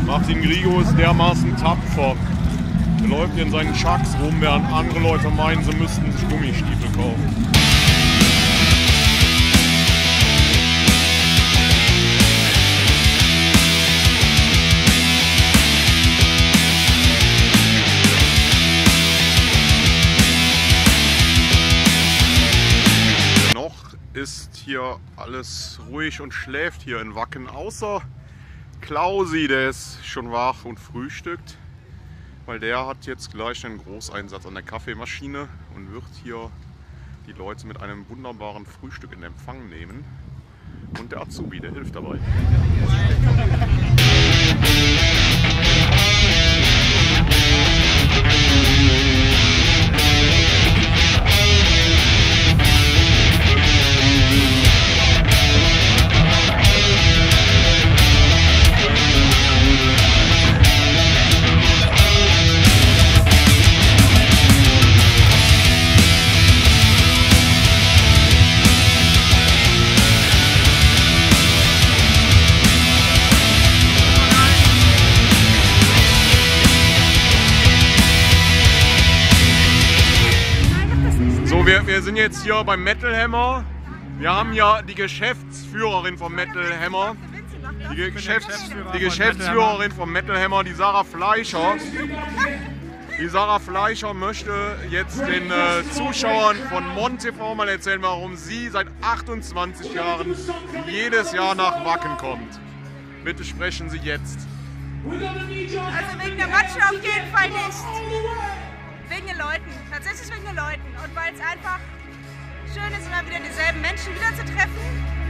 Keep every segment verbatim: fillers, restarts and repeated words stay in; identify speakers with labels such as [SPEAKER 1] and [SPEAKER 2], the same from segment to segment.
[SPEAKER 1] Martin Grigo ist dermaßen tapfer. Er läuft in seinen Chucks rum, während andere Leute meinen, sie müssten sich Gummistiefel kaufen. Noch ist hier alles ruhig und schläft hier in Wacken, außer Klausi, der ist schon wach und frühstückt, weil der hat jetzt gleich einen Großeinsatz an der Kaffeemaschine und wird hier die Leute mit einem wunderbaren Frühstück in Empfang nehmen. Und der Azubi, der hilft dabei. Wir, wir sind jetzt hier beim Metal Hammer. Wir haben ja die Geschäftsführerin vom Metal Hammer. Die, Geschäfts-, die Geschäftsführerin vom Metal Hammer, die Sarah Fleischer. Die Sarah Fleischer möchte jetzt den äh, Zuschauern von Mon T V mal erzählen, warum sie seit achtundzwanzig Jahren jedes Jahr nach Wacken kommt. Bitte sprechen Sie jetzt.
[SPEAKER 2] Also wegen der Matsche auf jeden Fall nicht. Wegen den Leuten, tatsächlich wegen den Leuten und weil es einfach schön ist, immer wieder dieselben Menschen wieder zu treffen.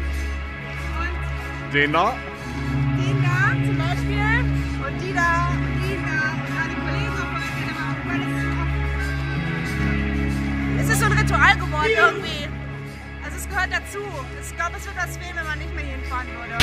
[SPEAKER 2] Und
[SPEAKER 1] den da?
[SPEAKER 2] Den da zum Beispiel und die da und die da und meine Kollegen so voll, aber weil es, es ist so ein Ritual geworden irgendwie. Also es gehört dazu. Ich glaube, es wird was fehlen, wenn man nicht mehr hinfahren würde.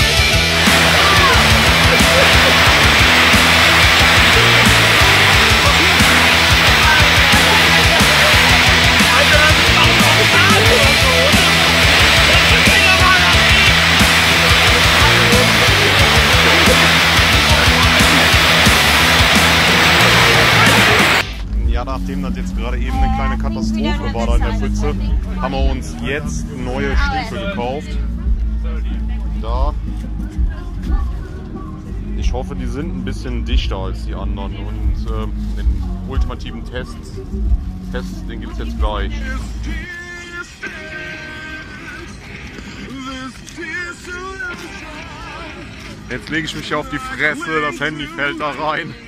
[SPEAKER 2] Ja, nachdem das jetzt gerade eben eine kleine Katastrophe war da in der Pfütze, haben wir uns jetzt neue Stiefel gekauft. Da. Ich hoffe, die sind ein bisschen dichter als die anderen und äh, den ultimativen Test, Test den gibt es jetzt gleich. Jetzt lege ich mich hier auf die Fresse, das Handy fällt da rein.